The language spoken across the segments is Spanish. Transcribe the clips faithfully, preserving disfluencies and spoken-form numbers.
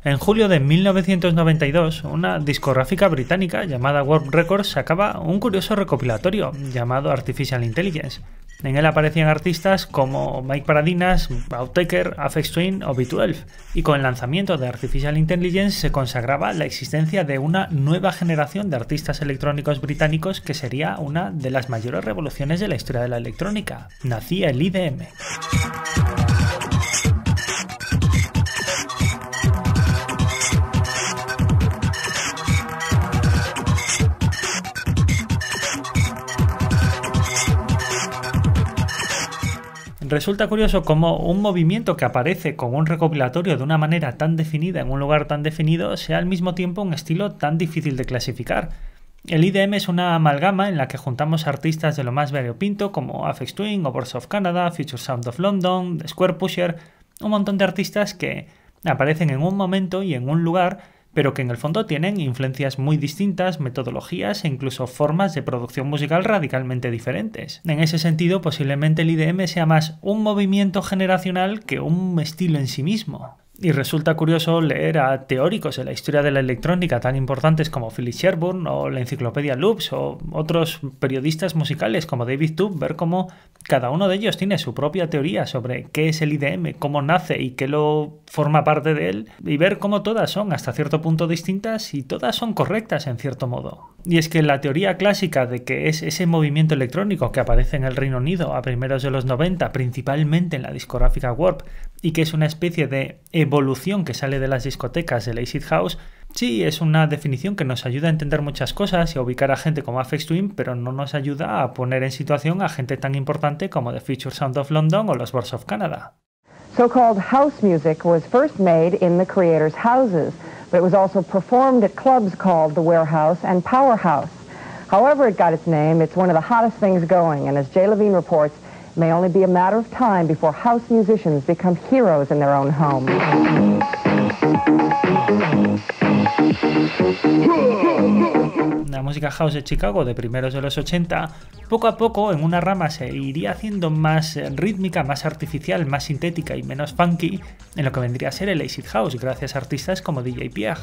En julio de mil novecientos noventa y dos, una discográfica británica llamada Warp Records sacaba un curioso recopilatorio llamado Artificial Intelligence. En él aparecían artistas como Mike Paradinas, Outtaker, Aphex Twin o B doce, y con el lanzamiento de Artificial Intelligence se consagraba la existencia de una nueva generación de artistas electrónicos británicos que sería una de las mayores revoluciones de la historia de la electrónica. Nacía el I D M. Resulta curioso cómo un movimiento que aparece con un recopilatorio de una manera tan definida en un lugar tan definido sea al mismo tiempo un estilo tan difícil de clasificar. El I D M es una amalgama en la que juntamos artistas de lo más variopinto como Aphex Twin, Birds of Canada, Future Sound of London, The Square Pusher, un montón de artistas que aparecen en un momento y en un lugar, pero que en el fondo tienen influencias muy distintas, metodologías e incluso formas de producción musical radicalmente diferentes. En ese sentido, posiblemente el I D M sea más un movimiento generacional que un estilo en sí mismo. Y resulta curioso leer a teóricos de la historia de la electrónica tan importantes como Philip Sherburne o la enciclopedia Loops o otros periodistas musicales como David Tube, ver cómo cada uno de ellos tiene su propia teoría sobre qué es el I D M, cómo nace y qué lo forma parte de él, y ver cómo todas son hasta cierto punto distintas y todas son correctas en cierto modo. Y es que la teoría clásica de que es ese movimiento electrónico que aparece en el Reino Unido a primeros de los noventa, principalmente en la discográfica Warp, y que es una especie de evolución que sale de las discotecas del acid house, sí, es una definición que nos ayuda a entender muchas cosas y a ubicar a gente como Aphex Twin, pero no nos ayuda a poner en situación a gente tan importante como The Future Sound of London o los Birds of Canada. So-called house music was first made in the creators' houses, but it was also performed at clubs called the Warehouse and Powerhouse. However it got its name, it's one of the hottest things going, and as Jay Levine reports, it may only be a matter of time before house musicians become heroes in their own homes. La música house de Chicago de primeros de los ochenta, poco a poco en una rama se iría haciendo más rítmica, más artificial, más sintética y menos funky en lo que vendría a ser el acid house, gracias a artistas como D J Piaf.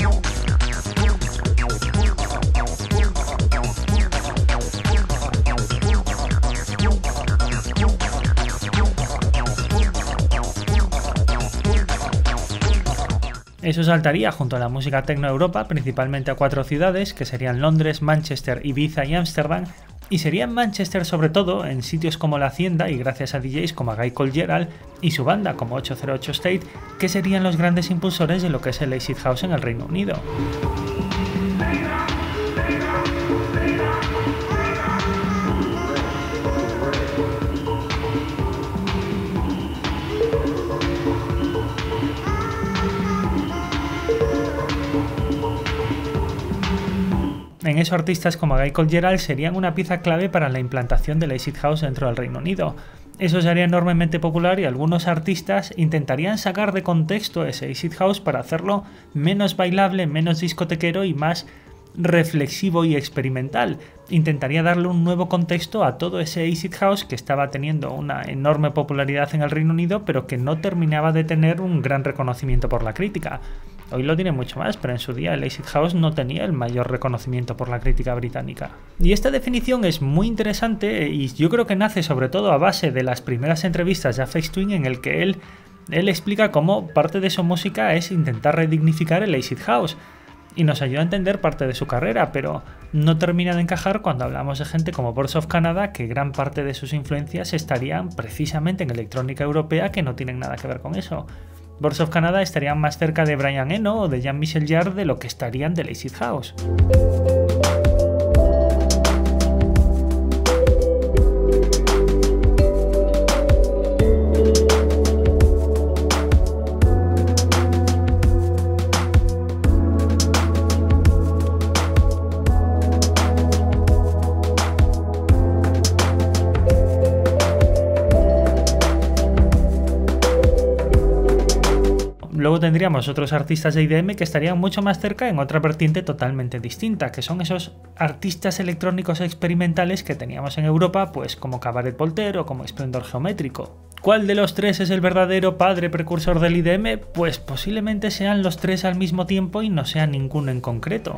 Eso saltaría junto a la música techno Europa, principalmente a cuatro ciudades, que serían Londres, Manchester, Ibiza y Ámsterdam, y sería en Manchester sobre todo en sitios como La Hacienda y gracias a D Js como Guy Cole y su banda como ocho cero ocho State, que serían los grandes impulsores de lo que es el acid house en el Reino Unido. En eso artistas como Guy Cole serían una pieza clave para la implantación del acid house dentro del Reino Unido. Eso sería enormemente popular y algunos artistas intentarían sacar de contexto ese acid house para hacerlo menos bailable, menos discotequero y más reflexivo y experimental. Intentaría darle un nuevo contexto a todo ese acid house que estaba teniendo una enorme popularidad en el Reino Unido, pero que no terminaba de tener un gran reconocimiento por la crítica. Hoy lo tiene mucho más, pero en su día el acid house no tenía el mayor reconocimiento por la crítica británica. Y esta definición es muy interesante y yo creo que nace sobre todo a base de las primeras entrevistas de Aphex Twin en el que él, él explica cómo parte de su música es intentar redignificar el acid house. Y nos ayuda a entender parte de su carrera, pero no termina de encajar cuando hablamos de gente como Birds of Canada, que gran parte de sus influencias estarían precisamente en electrónica europea que no tienen nada que ver con eso. Birds of Canada estarían más cerca de Brian Eno o de Jean-Michel Jarre de lo que estarían del acid house. Luego tendríamos otros artistas de I D M que estarían mucho más cerca en otra vertiente totalmente distinta, que son esos artistas electrónicos experimentales que teníamos en Europa, pues como Cabaret Voltaire o como Esplendor Geométrico. ¿Cuál de los tres es el verdadero padre precursor del I D M? Pues posiblemente sean los tres al mismo tiempo y no sea ninguno en concreto.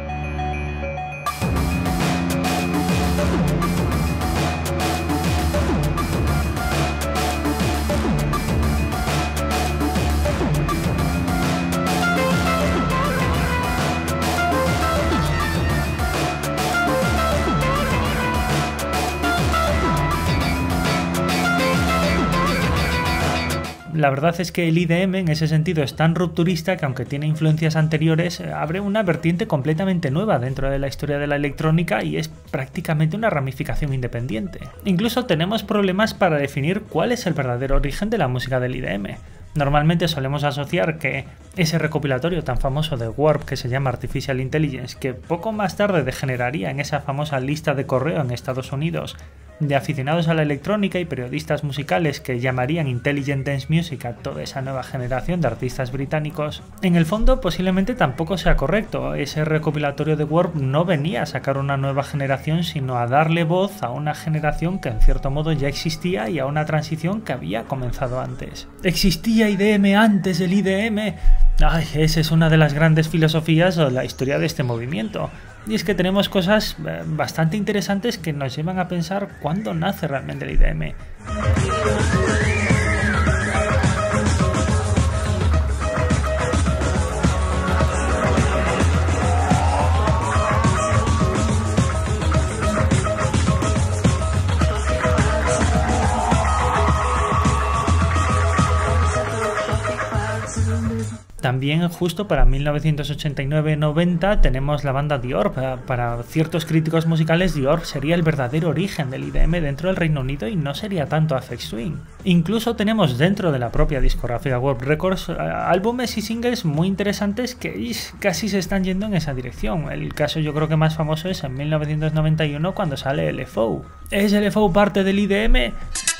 La verdad es que el I D M en ese sentido es tan rupturista que, aunque tiene influencias anteriores, abre una vertiente completamente nueva dentro de la historia de la electrónica y es prácticamente una ramificación independiente. Incluso tenemos problemas para definir cuál es el verdadero origen de la música del I D M. Normalmente solemos asociar que ese recopilatorio tan famoso de Warp que se llama Artificial Intelligence, que poco más tarde degeneraría en esa famosa lista de correo en Estados Unidos de aficionados a la electrónica y periodistas musicales que llamarían Intelligent Dance Music a toda esa nueva generación de artistas británicos, en el fondo posiblemente tampoco sea correcto. Ese recopilatorio de Warp no venía a sacar una nueva generación, sino a darle voz a una generación que en cierto modo ya existía y a una transición que había comenzado antes. ¿Existía I D M antes del I D M? Ay, esa es una de las grandes filosofías de la historia de este movimiento. Y es que tenemos cosas bastante interesantes que nos llevan a pensar cuándo nace realmente el I D M. También justo para mil novecientos ochenta y nueve noventa tenemos la banda Dior. Para ciertos críticos musicales, Dior sería el verdadero origen del I D M dentro del Reino Unido y no sería tanto Aphex Twin. Incluso tenemos dentro de la propia discográfica Warp Records álbumes y singles muy interesantes que ish, casi se están yendo en esa dirección. El caso yo creo que más famoso es en mil novecientos noventa y uno cuando sale L F O. ¿Es L F O parte del I D M?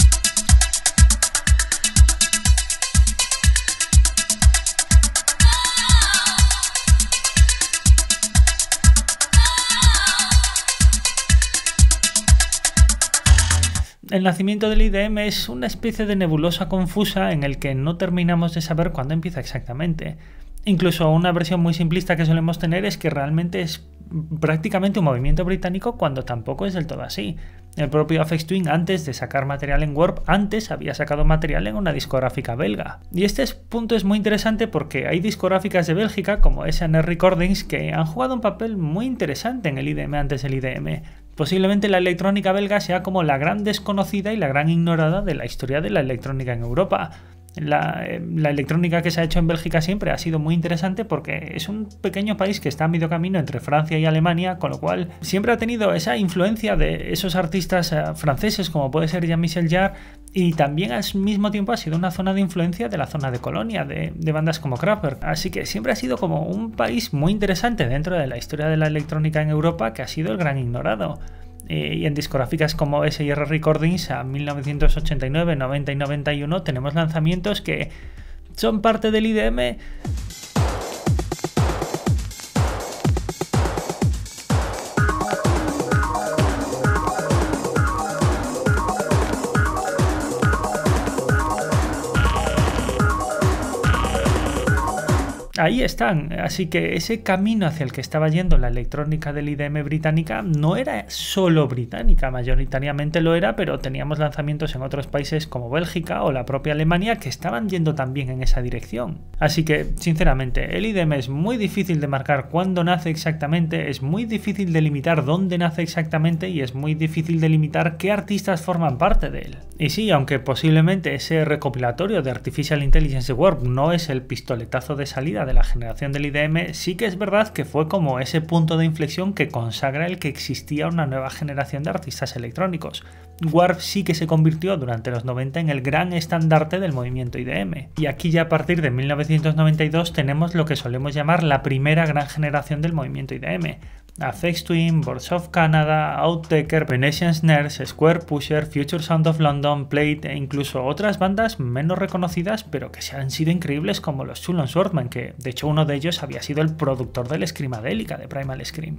El nacimiento del I D M es una especie de nebulosa confusa en el que no terminamos de saber cuándo empieza exactamente. Incluso una versión muy simplista que solemos tener es que realmente es prácticamente un movimiento británico cuando tampoco es del todo así. El propio Aphex Twin, antes de sacar material en Warp, antes había sacado material en una discográfica belga. Y este punto es muy interesante porque hay discográficas de Bélgica como S and R Recordings que han jugado un papel muy interesante en el I D M antes del I D M. Posiblemente la electrónica belga sea como la gran desconocida y la gran ignorada de la historia de la electrónica en Europa. La, la electrónica que se ha hecho en Bélgica siempre ha sido muy interesante porque es un pequeño país que está a medio camino entre Francia y Alemania, con lo cual siempre ha tenido esa influencia de esos artistas uh, franceses como puede ser Jean-Michel Jarre, y también al mismo tiempo ha sido una zona de influencia de la zona de Colonia, de, de bandas como Kraftwerk. Así que siempre ha sido como un país muy interesante dentro de la historia de la electrónica en Europa, que ha sido el gran ignorado. Y en discográficas como S and R Recordings a mil novecientos ochenta y nueve, noventa y noventa y uno tenemos lanzamientos que son parte del I D M. Ahí están, así que ese camino hacia el que estaba yendo la electrónica del I D M británica no era solo británica, mayoritariamente lo era, pero teníamos lanzamientos en otros países como Bélgica o la propia Alemania que estaban yendo también en esa dirección. Así que, sinceramente, el I D M es muy difícil de marcar cuándo nace exactamente, es muy difícil de limitar dónde nace exactamente y es muy difícil de limitar qué artistas forman parte de él. Y sí, aunque posiblemente ese recopilatorio de Artificial Intelligence de Warp no es el pistoletazo de salida de la generación del I D M, sí que es verdad que fue como ese punto de inflexión que consagra el que existía una nueva generación de artistas electrónicos. Warp sí que se convirtió durante los noventa en el gran estandarte del movimiento I D M. Y aquí ya a partir de mil novecientos noventa y dos tenemos lo que solemos llamar la primera gran generación del movimiento I D M. Aphex Twin, Boards of Canada, Outtaker, Venetian Snares, Square Pusher, Future Sound of London, Plate e incluso otras bandas menos reconocidas pero que se han sido increíbles como los Tool and Swordman, que de hecho uno de ellos había sido el productor del Screamadelica de Primal Scream.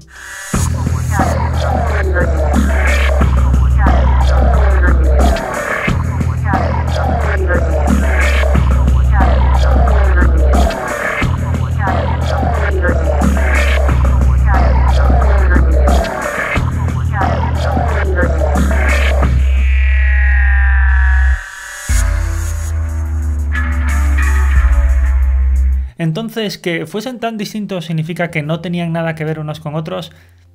Entonces, que fuesen tan distintos significa que no tenían nada que ver unos con otros.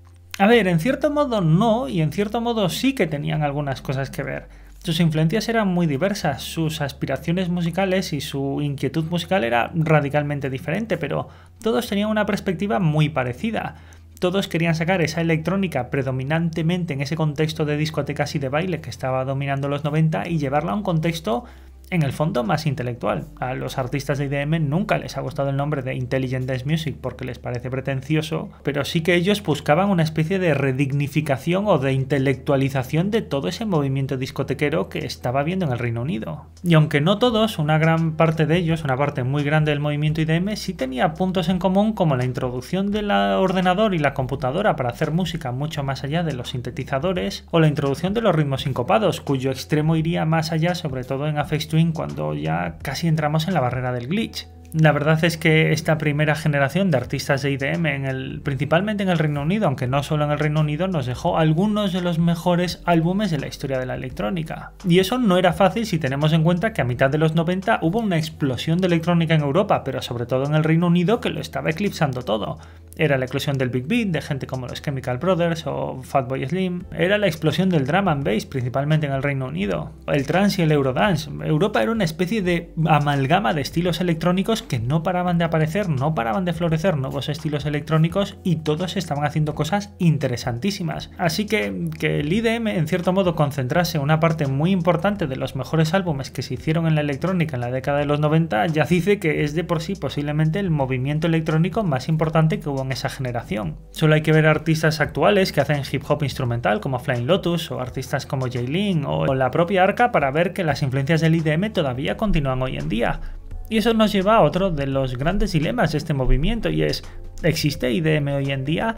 A ver, en cierto modo no, y en cierto modo sí que tenían algunas cosas que ver. Sus influencias eran muy diversas, sus aspiraciones musicales y su inquietud musical era radicalmente diferente, pero todos tenían una perspectiva muy parecida. Todos querían sacar esa electrónica predominantemente en ese contexto de discotecas y de baile que estaba dominando los noventa y llevarla a un contexto en el fondo más intelectual. A los artistas de I D M nunca les ha gustado el nombre de Intelligent Dance Music porque les parece pretencioso, pero sí que ellos buscaban una especie de redignificación o de intelectualización de todo ese movimiento discotequero que estaba viendo en el Reino Unido. Y aunque no todos, una gran parte de ellos, una parte muy grande del movimiento I D M, sí tenía puntos en común como la introducción del ordenador y la computadora para hacer música mucho más allá de los sintetizadores, o la introducción de los ritmos sincopados, cuyo extremo iría más allá, sobre todo en Aphex Twin, cuando ya casi entramos en la barrera del glitch. La verdad es que esta primera generación de artistas de I D M, en el, principalmente en el Reino Unido, aunque no solo en el Reino Unido, nos dejó algunos de los mejores álbumes de la historia de la electrónica. Y eso no era fácil si tenemos en cuenta que a mitad de los noventa hubo una explosión de electrónica en Europa, pero sobre todo en el Reino Unido, que lo estaba eclipsando todo. Era la eclosión del Big Beat, de gente como los Chemical Brothers o Fatboy Slim. Era la explosión del drum and bass, principalmente en el Reino Unido. El trance y el eurodance. Europa era una especie de amalgama de estilos electrónicos que no paraban de aparecer, no paraban de florecer nuevos estilos electrónicos y todos estaban haciendo cosas interesantísimas. Así que que el I D M en cierto modo concentrase una parte muy importante de los mejores álbumes que se hicieron en la electrónica en la década de los noventa ya dice que es de por sí posiblemente el movimiento electrónico más importante que hubo en esa generación. Solo hay que ver artistas actuales que hacen hip hop instrumental como Flying Lotus o artistas como J-Lin o la propia Arca para ver que las influencias del I D M todavía continúan hoy en día. Y eso nos lleva a otro de los grandes dilemas de este movimiento y es, ¿existe I D M hoy en día?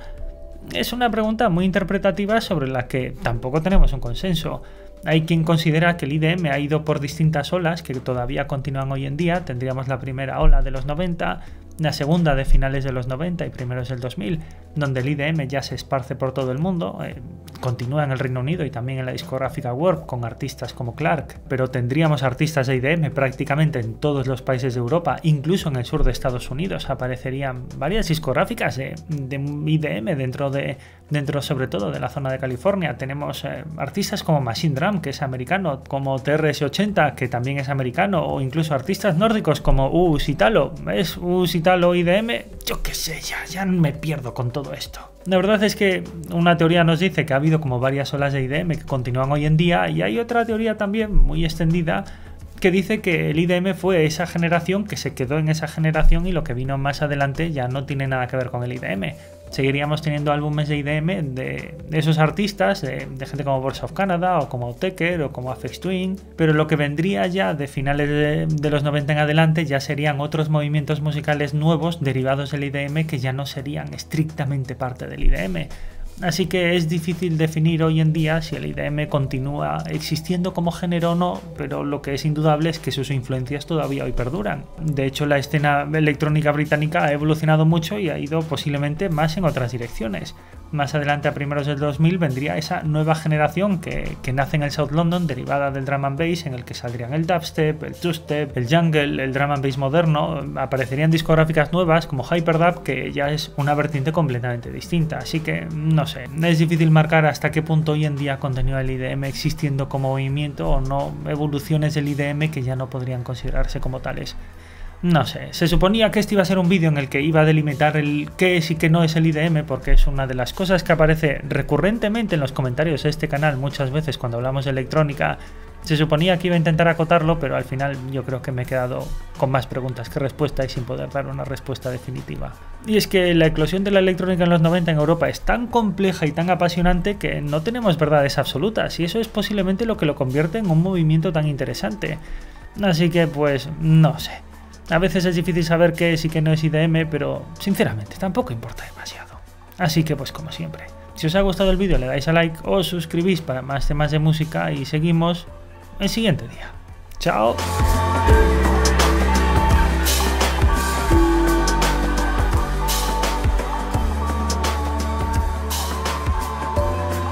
Es una pregunta muy interpretativa sobre la que tampoco tenemos un consenso. Hay quien considera que el I D M ha ido por distintas olas que todavía continúan hoy en día. Tendríamos la primera ola de los noventa, la segunda de finales de los noventa y primeros del dos mil, donde el I D M ya se esparce por todo el mundo, eh, continúa en el Reino Unido y también en la discográfica Warp con artistas como Clark, pero tendríamos artistas de I D M prácticamente en todos los países de Europa, incluso en el sur de Estados Unidos aparecerían varias discográficas de, de I D M dentro de dentro sobre todo de la zona de California. Tenemos eh, artistas como Machine Drum, que es americano, como T R S ochenta, que también es americano, o incluso artistas nórdicos como Us Italo. ¿Es Us Italo I D M? Yo qué sé, ya, ya me pierdo con todo esto. La verdad es que una teoría nos dice que ha habido como varias olas de I D M que continúan hoy en día, y hay otra teoría también muy extendida que dice que el I D M fue esa generación que se quedó en esa generación y lo que vino más adelante ya no tiene nada que ver con el I D M. Seguiríamos teniendo álbumes de I D M de, de esos artistas, de, de gente como Boards of Canada o como Tecker o como Aphex Twin, pero lo que vendría ya de finales de, de los noventa en adelante ya serían otros movimientos musicales nuevos derivados del I D M que ya no serían estrictamente parte del I D M. Así que es difícil definir hoy en día si el I D M continúa existiendo como género o no, pero lo que es indudable es que sus influencias todavía hoy perduran. De hecho, la escena electrónica británica ha evolucionado mucho y ha ido posiblemente más en otras direcciones. Más adelante, a primeros del dos mil, vendría esa nueva generación que, que nace en el South London, derivada del drum and bass, en el que saldrían el dubstep, el two-step, el jungle, el drum and bass moderno. Aparecerían discográficas nuevas como Hyperdub, que ya es una vertiente completamente distinta. Así que, no sé, es difícil marcar hasta qué punto hoy en día continúa el I D M existiendo como movimiento o no, evoluciones del I D M que ya no podrían considerarse como tales. No sé, se suponía que este iba a ser un vídeo en el que iba a delimitar el qué es y qué no es el I D M, porque es una de las cosas que aparece recurrentemente en los comentarios de este canal muchas veces cuando hablamos de electrónica. Se suponía que iba a intentar acotarlo, pero al final yo creo que me he quedado con más preguntas que respuestas y sin poder dar una respuesta definitiva. Y es que la eclosión de la electrónica en los noventa en Europa es tan compleja y tan apasionante que no tenemos verdades absolutas, y eso es posiblemente lo que lo convierte en un movimiento tan interesante. Así que pues no sé. A veces es difícil saber qué es y qué no es I D M, pero sinceramente tampoco importa demasiado. Así que pues como siempre, si os ha gustado el vídeo le dais a like, os suscribís para más temas de música y seguimos el siguiente día. Chao.